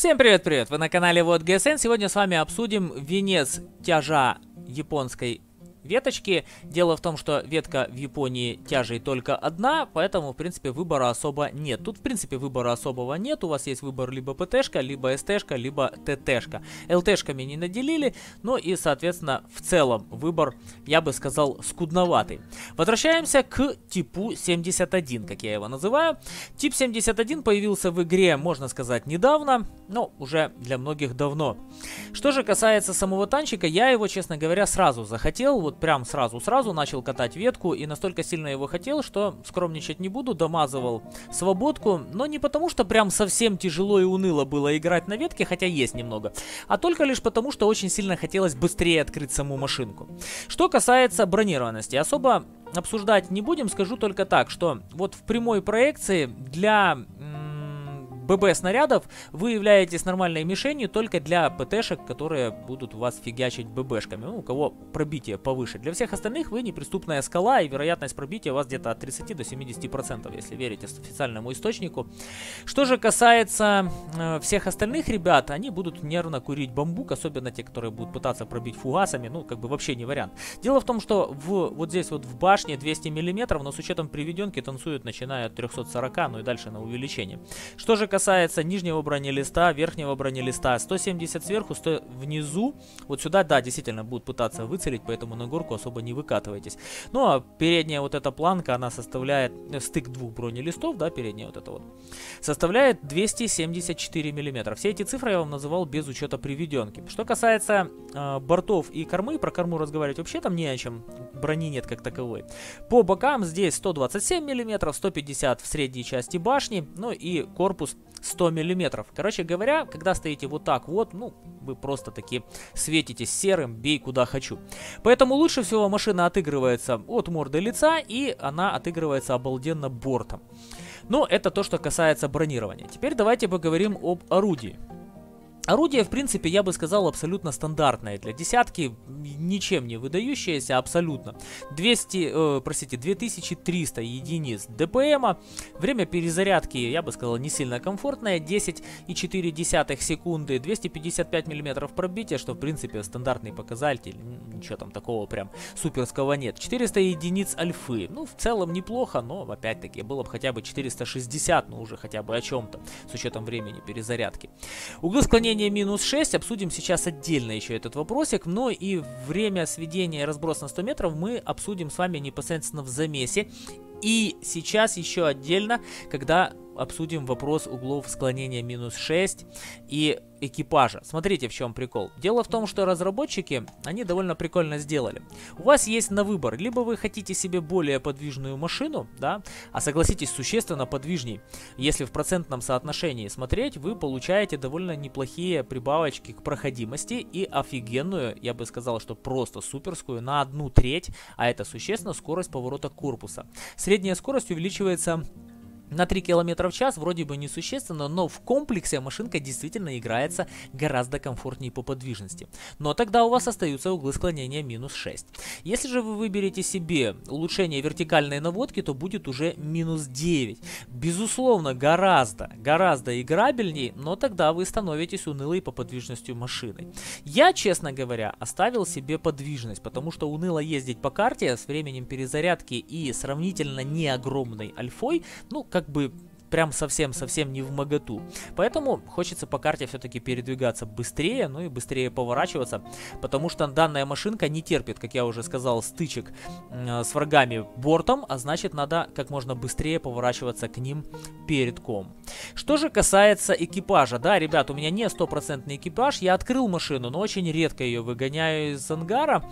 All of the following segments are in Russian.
Всем привет-привет! Вы на канале Вот ГСН. Сегодня с вами обсудим венец тяжа японской веточки. Дело в том, что ветка в Японии тяжей только одна, поэтому, в принципе, выбора особо нет. Тут, в принципе, выбора особого нет. У вас есть выбор либо ПТ-шка, либо СТ-шка, либо ТТ-шка. ЛТ-шками не наделили, но и, соответственно, в целом выбор, я бы сказал, скудноватый. Возвращаемся к типу 71, как я его называю. Тип 71 появился в игре, можно сказать, недавно, но уже для многих давно. Что же касается самого танчика, я его, честно говоря, сразу захотел, вот прям сразу начал катать ветку и настолько сильно его хотел, что скромничать не буду, домазывал свободку, но не потому, что прям совсем тяжело и уныло было играть на ветке, хотя есть немного, а только лишь потому, что очень сильно хотелось быстрее открыть саму машинку. Что касается бронированности, особо обсуждать не будем, скажу только так, что вот в прямой проекции для ББ снарядов вы являетесь нормальной мишенью только для ПТшек, которые будут у вас фигачить ББшками, ну, у кого пробитие повыше. Для всех остальных вы неприступная скала, и вероятность пробития у вас где-то от 30 до 70%, если верите официальному источнику. Что же касается всех остальных ребят, они будут нервно курить бамбук, особенно те, которые будут пытаться пробить фугасами, ну, как бы вообще не вариант. Дело в том, что вот здесь вот в башне 200 мм, но с учетом приведенки танцуют начиная от 340, ну и дальше на увеличение. Что же касается нижнего бронелиста, верхнего бронелиста, 170 сверху, 100 внизу, вот сюда, да, действительно будут пытаться выцелить, поэтому на горку особо не выкатывайтесь. Ну, а передняя вот эта планка, она составляет, стык двух бронелистов, да, передняя вот эта вот, составляет 274 мм. Все эти цифры я вам называл без учета приведенки. Что касается бортов и кормы, про корму разговаривать вообще там не о чем, брони нет как таковой. По бокам здесь 127 мм, 150 в средней части башни, ну и корпус 100 мм. Короче говоря, когда стоите вот так вот, ну, вы просто таки светитесь серым, бей куда хочу. Поэтому лучше всего машина отыгрывается от морды лица, и она отыгрывается обалденно бортом. Но это то, что касается бронирования. Теперь давайте поговорим об орудии. Орудие, в принципе, я бы сказал, абсолютно стандартное. Для десятки ничем не выдающееся, абсолютно. 2300 единиц ДПМа. Время перезарядки, я бы сказал, не сильно комфортное. 10,4 секунды. 255 мм пробития, что, в принципе, стандартный показатель. Ничего там такого прям суперского нет. 400 единиц альфы. Ну, в целом неплохо, но, опять-таки, было бы хотя бы 460, ну, уже хотя бы о чем-то, с учетом времени перезарядки. Углы склонения минус 6, обсудим сейчас отдельно еще этот вопросик, но и время сведения и разброс на 100 метров мы обсудим с вами непосредственно в замесе. И сейчас еще отдельно, когда обсудим вопрос углов склонения минус 6 и экипажа. Смотрите, в чем прикол. Дело в том, что разработчики, они довольно прикольно сделали. У вас есть на выбор, либо вы хотите себе более подвижную машину, да, а согласитесь, существенно подвижней. Если в процентном соотношении смотреть, вы получаете довольно неплохие прибавочки к проходимости и офигенную, я бы сказал, что просто суперскую на 1/3, а это существенно скорость поворота корпуса. Средняя скорость увеличивается на 3 км в час, вроде бы несущественно, но в комплексе машинка действительно играется гораздо комфортнее по подвижности. Но тогда у вас остаются углы склонения минус 6. Если же вы выберете себе улучшение вертикальной наводки, то будет уже минус 9. Безусловно, гораздо играбельней, но тогда вы становитесь унылой по подвижности машиной. Я, честно говоря, оставил себе подвижность, потому что уныло ездить по карте с временем перезарядки и сравнительно не огромной альфой, ну, как бы прям совсем не вмоготу. Поэтому хочется по карте все-таки передвигаться быстрее, ну и быстрее поворачиваться, потому что данная машинка не терпит, как я уже сказал, стычек с врагами бортом, а значит надо как можно быстрее поворачиваться к ним перед ком. Что же касается экипажа, да, ребят, у меня не стопроцентный экипаж, я открыл машину, но очень редко ее выгоняю из ангара.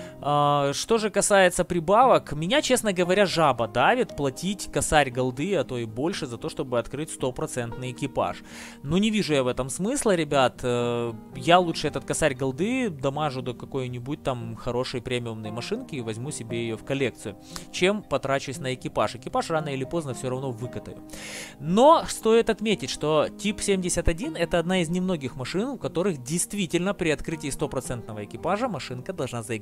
Что же касается прибавок, меня, честно говоря, жаба давит платить косарь голды, а то и больше, за то, чтобы открыть стопроцентный экипаж. Ну, не вижу я в этом смысла, ребят. Я лучше этот косарь голды дамажу до какой-нибудь там хорошей премиумной машинки и возьму себе ее в коллекцию, чем потрачусь на экипаж. Экипаж рано или поздно все равно выкатаю. Но стоит отметить, что тип 71 это одна из немногих машин, у которых действительно при открытии стопроцентного экипажа машинка должна заиграть абсолютно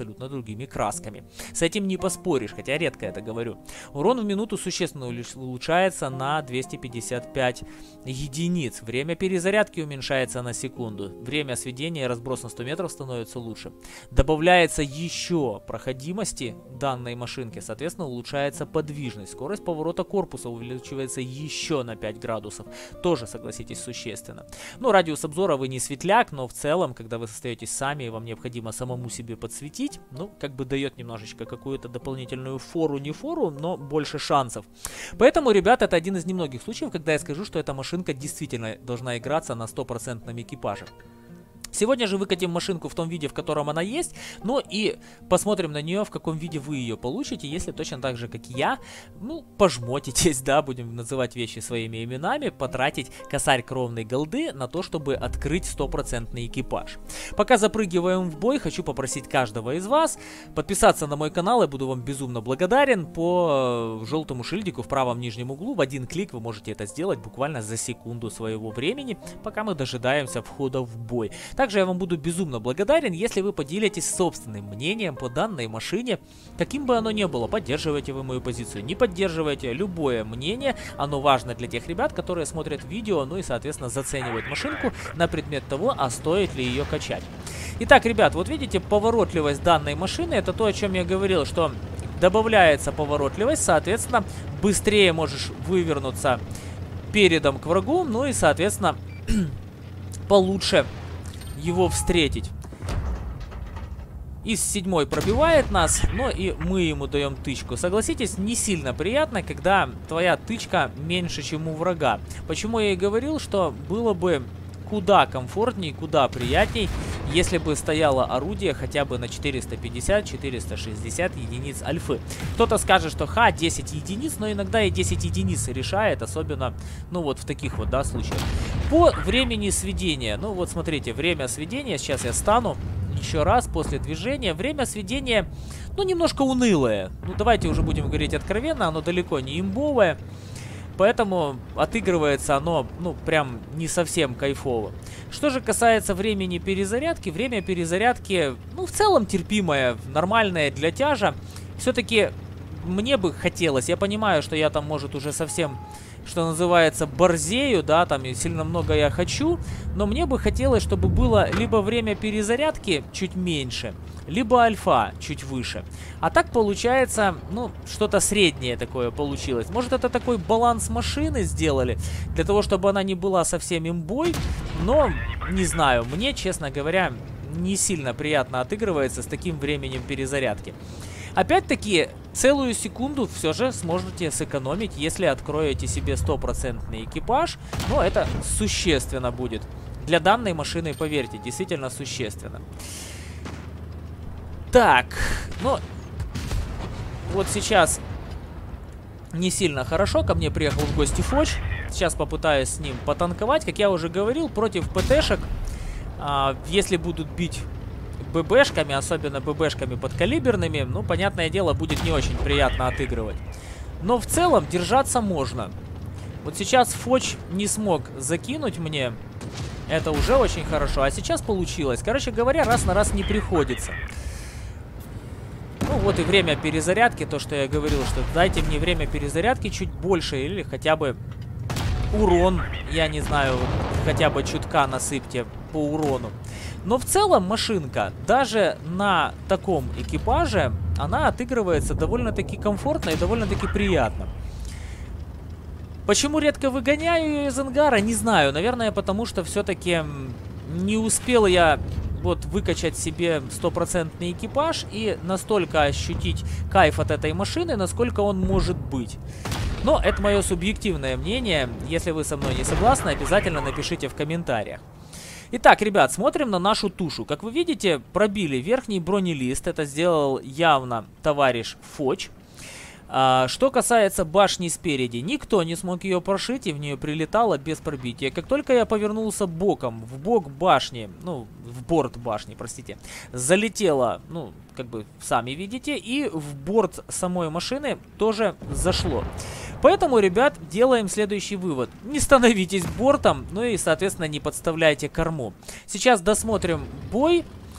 абсолютно другими красками. С этим не поспоришь, хотя редко это говорю. Урон в минуту существенно улучшается на 255 единиц. Время перезарядки уменьшается на секунду. Время сведения и разброс на 100 метров становится лучше. Добавляется еще проходимости данной машинки, соответственно, улучшается подвижность. Скорость поворота корпуса увеличивается еще на 5 градусов. Тоже, согласитесь, существенно. Ну, радиус обзора вы не светляк, но в целом, когда вы остаетесь сами и вам необходимо самому себе подсветить, ну, как бы дает немножечко какую-то дополнительную фору, не фору, но больше шансов. Поэтому, ребят, это один из немногих случаев, когда я скажу, что эта машинка действительно должна играться на 100% экипаже. Сегодня же выкатим машинку в том виде, в котором она есть, ну и посмотрим на нее, в каком виде вы ее получите, если точно так же, как и я, ну, пожмотитесь, да, будем называть вещи своими именами, потратить косарь кровной голды на то, чтобы открыть 100% экипаж. Пока запрыгиваем в бой, хочу попросить каждого из вас подписаться на мой канал, я буду вам безумно благодарен. По желтому шильдику в правом нижнем углу в один клик вы можете это сделать буквально за секунду своего времени, пока мы дожидаемся входа в бой. Также я вам буду безумно благодарен, если вы поделитесь собственным мнением по данной машине, каким бы оно ни было. Поддерживаете вы мою позицию, не поддерживаете, любое мнение, оно важно для тех ребят, которые смотрят видео, ну и, соответственно, заценивают машинку на предмет того, а стоит ли ее качать. Итак, ребят, вот видите, поворотливость данной машины, это то, о чем я говорил, что добавляется поворотливость, соответственно, быстрее можешь вывернуться передом к врагу, ну и, соответственно, получше его встретить. Из 7-й пробивает нас, но и мы ему даем тычку. Согласитесь, не сильно приятно, когда твоя тычка меньше, чем у врага. Почему я и говорил, что было бы куда комфортней, куда приятней, если бы стояло орудие хотя бы на 450-460 единиц альфы. Кто-то скажет, что 10 единиц, но иногда и 10 единиц решает, особенно, ну вот в таких вот, да, случаях. По времени сведения, ну вот смотрите, время сведения, сейчас я стану еще раз после движения. Время сведения, ну, немножко унылое. Ну, давайте уже будем говорить откровенно, оно далеко не имбовое. Поэтому отыгрывается оно, ну, прям не совсем кайфово. Что же касается времени перезарядки, время перезарядки, ну, в целом терпимое, нормальное для тяжа. Все-таки мне бы хотелось, я понимаю, что я там, может, уже совсем, что называется, борзею, да, там и сильно много я хочу, но мне бы хотелось, чтобы было либо время перезарядки чуть меньше, либо альфа чуть выше. А так получается, ну, что-то среднее такое получилось. Может, это такой баланс машины сделали, для того, чтобы она не была совсем имбой, но, не знаю, мне, честно говоря, не сильно приятно отыгрывается с таким временем перезарядки. Опять-таки, целую секунду все же сможете сэкономить, если откроете себе 100% экипаж. Но это существенно будет. Для данной машины, поверьте, действительно существенно. Так, ну, вот сейчас не сильно хорошо. Ко мне приехал в гости Фоч. Сейчас попытаюсь с ним потанковать. Как я уже говорил, против ПТшек, если будут бить ББшками, особенно ББшками подкалиберными, ну, понятное дело, будет не очень приятно отыгрывать. Но в целом держаться можно. Вот сейчас Фоч не смог закинуть мне. Это уже очень хорошо. А сейчас получилось. Короче говоря, раз на раз не приходится. Ну, вот и время перезарядки. То, что я говорил, что дайте мне время перезарядки чуть больше. Или хотя бы урон, я не знаю, хотя бы чутка насыпьте по урону. Но в целом машинка, даже на таком экипаже, она отыгрывается довольно-таки комфортно и довольно-таки приятно. Почему редко выгоняю ее из ангара, не знаю. Наверное, потому что все-таки не успел я вот выкачать себе 100% экипаж и настолько ощутить кайф от этой машины, насколько он может быть. Но это мое субъективное мнение. Если вы со мной не согласны, обязательно напишите в комментариях. Итак, ребят, смотрим на нашу тушу. Как вы видите, пробили верхний бронелист. Это сделал явно товарищ Фоч. Что касается башни спереди, никто не смог ее прошить, и в нее прилетало без пробития. Как только я повернулся боком, в бок башни, ну, в борт башни, простите, залетело, ну, как бы сами видите, и в борт самой машины тоже зашло. Поэтому, ребят, делаем следующий вывод. Не становитесь бортом, ну и, соответственно, не подставляйте корму. Сейчас досмотрим бой.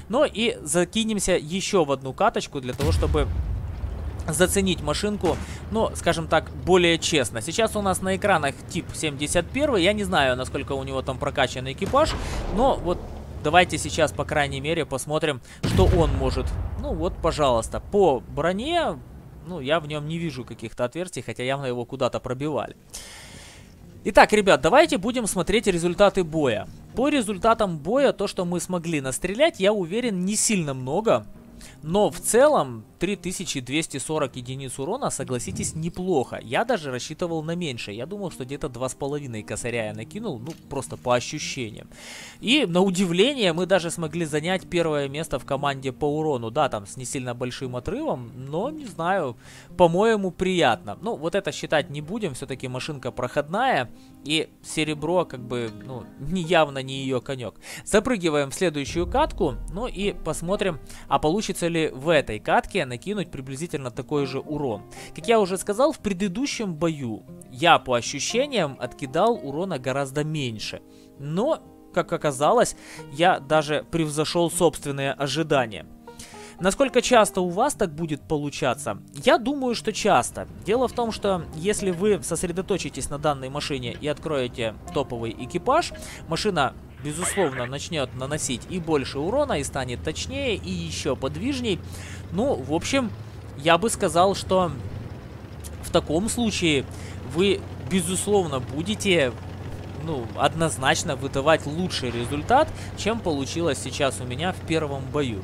Ну и закинемся еще в одну каточку для того, чтобы заценить машинку, ну, скажем так, более честно. Сейчас у нас на экранах тип 71. Я не знаю, насколько у него там прокачанный экипаж, но вот давайте сейчас, по крайней мере, посмотрим, что он может. Ну вот, пожалуйста, по броне, ну, я в нем не вижу каких-то отверстий, хотя явно его куда-то пробивали. Итак, ребят, давайте будем смотреть результаты боя. По результатам боя, то, что мы смогли настрелять, я уверен, не сильно много. Но в целом 3240 единиц урона, согласитесь, неплохо. Я даже рассчитывал на меньше. Я думал, что где-то 2,5 косаря я накинул, ну просто по ощущениям. И на удивление мы даже смогли занять первое место в команде по урону. Да, там с не сильно большим отрывом, но не знаю, по-моему, приятно. Ну, вот это считать не будем, все-таки машинка проходная. И серебро, как бы, ну, явно не ее конек. Запрыгиваем в следующую катку, ну и посмотрим, а получится ли в этой катке накинуть приблизительно такой же урон. Как я уже сказал, в предыдущем бою я по ощущениям откидал урона гораздо меньше. Но, как оказалось, я даже превзошел собственные ожидания. Насколько часто у вас так будет получаться? Я думаю, что часто. Дело в том, что если вы сосредоточитесь на данной машине и откроете топовый экипаж, машина, безусловно, начнет наносить и больше урона, и станет точнее, и еще подвижней. Ну, в общем, я бы сказал, что в таком случае вы, безусловно, будете, ну, однозначно выдавать лучший результат, чем получилось сейчас у меня в первом бою.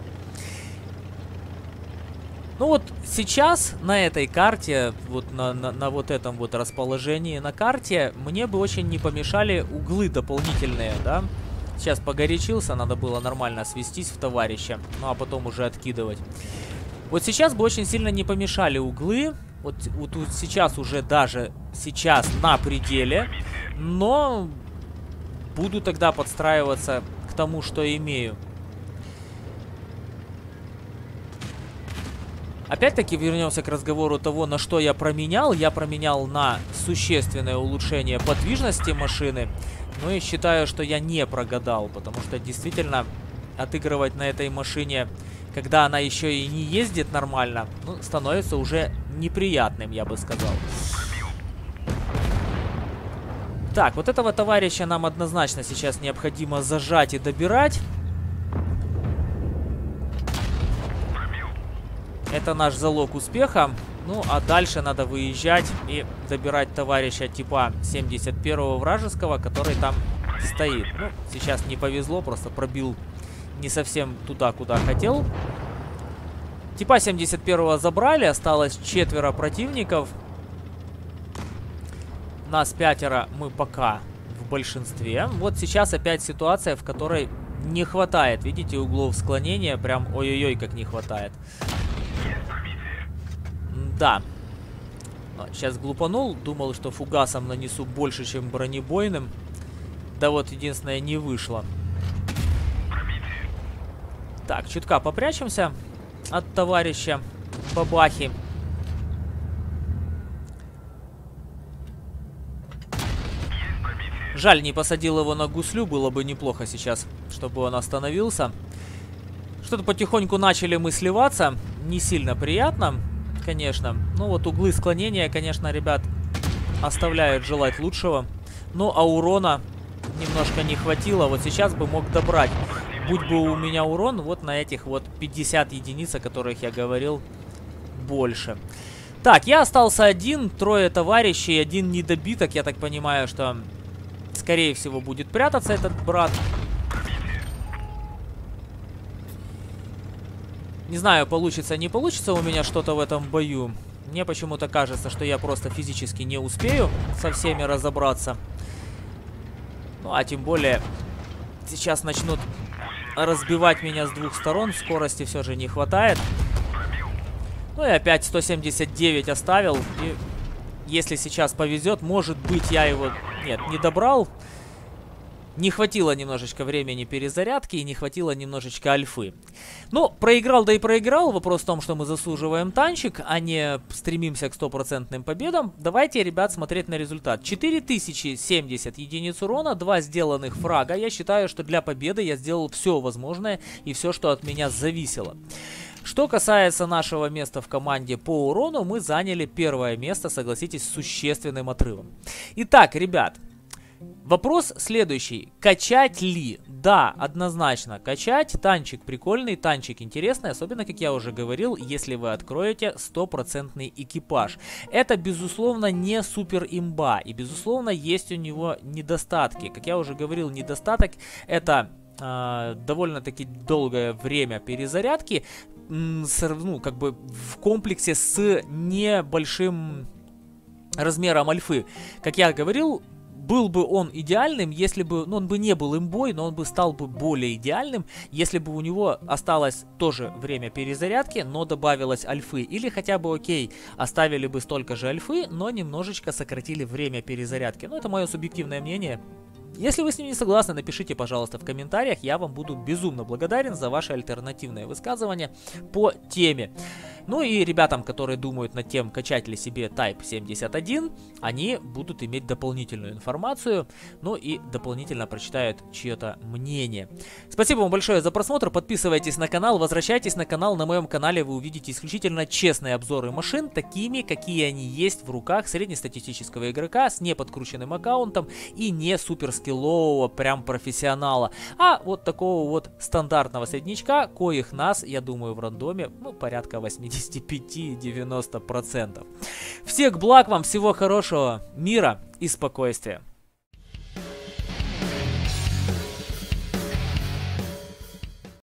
Ну вот сейчас на этой карте, вот на вот этом вот расположении на карте, мне бы очень не помешали углы дополнительные, да. Сейчас погорячился, надо было нормально свестись в товарища, ну а потом уже откидывать. Вот сейчас бы очень сильно не помешали углы, вот сейчас уже даже сейчас на пределе, но буду тогда подстраиваться к тому, что имею. Опять-таки вернемся к разговору того, на что я променял. Я променял на существенное улучшение подвижности машины. Ну и считаю, что я не прогадал, потому что действительно отыгрывать на этой машине, когда она еще и не ездит нормально, ну, становится уже неприятным, я бы сказал. Так, вот этого товарища нам однозначно сейчас необходимо зажать и добирать. Это наш залог успеха. Ну, а дальше надо выезжать и добирать товарища типа 71-го вражеского, который там стоит. Ну, сейчас не повезло, просто пробил не совсем туда, куда хотел. Типа 71-го забрали, осталось 4 противников. Нас 5, мы пока в большинстве. Вот сейчас опять ситуация, в которой не хватает, видите, углов склонения. Прям ой-ой-ой, как не хватает. Да. Сейчас глупанул. Думал, что фугасом нанесу больше, чем бронебойным. Да вот, единственное, не вышло. Так, чутка попрячемся от товарища бабахи. Жаль, не посадил его на гуслю. Было бы неплохо сейчас, чтобы он остановился. Что-то потихоньку начали мы сливаться. Не сильно приятно, конечно. Ну вот углы склонения, конечно, ребят, оставляют желать лучшего. Ну а урона немножко не хватило. Вот сейчас бы мог добрать. Будь бы у меня урон вот на этих вот 50 единиц, о которых я говорил, больше. Так, я остался один, 3 товарищей, 1 недобиток. Я так понимаю, что, скорее всего, будет прятаться этот брат. Не знаю, получится, не получится у меня что-то в этом бою. Мне почему-то кажется, что я просто физически не успею со всеми разобраться. Ну, а тем более, сейчас начнут разбивать меня с 2 сторон. Скорости все же не хватает. Ну и опять 179 оставил. И если сейчас повезет, может быть, я его... Нет, не добрал. Не хватило немножечко времени перезарядки и не хватило немножечко альфы. Ну, проиграл, да и проиграл. Вопрос в том, что мы заслуживаем танчик, а не стремимся к 100% победам. Давайте, ребят, смотреть на результат. 4070 единиц урона, 2 сделанных фрага. Я считаю, что для победы я сделал все возможное и все, что от меня зависело. Что касается нашего места в команде по урону, мы заняли первое место, согласитесь, с существенным отрывом. Итак, ребят. Вопрос следующий. Качать ли? Да, однозначно качать. Танчик прикольный, танчик интересный. Особенно, как я уже говорил, если вы откроете 100% экипаж. Это, безусловно, не супер имба. И, безусловно, есть у него недостатки. Как я уже говорил, недостаток это довольно-таки долгое время перезарядки. Ну, как бы в комплексе с небольшим размером альфы. Как я говорил, был бы он идеальным, если бы, ну, он бы не был имбой, но он бы стал бы более идеальным, если бы у него осталось тоже время перезарядки, но добавилось альфы. Или хотя бы, окей, оставили бы столько же альфы, но немножечко сократили время перезарядки. Ну, это мое субъективное мнение. Если вы с ним не согласны, напишите, пожалуйста, в комментариях. Я вам буду безумно благодарен за ваше альтернативное высказывание по теме. Ну и ребятам, которые думают над тем, качать ли себе Type 71, они будут иметь дополнительную информацию, ну и дополнительно прочитают чье-то мнение. Спасибо вам большое за просмотр, подписывайтесь на канал, возвращайтесь на канал. На моем канале вы увидите исключительно честные обзоры машин, такими, какие они есть в руках среднестатистического игрока с неподкрученным аккаунтом и не суперскиллового прям профессионала, а вот такого вот стандартного среднячка, коих нас, я думаю, в рандоме, ну, порядка 85-90%. Всех благ вам, всего хорошего, мира и спокойствия.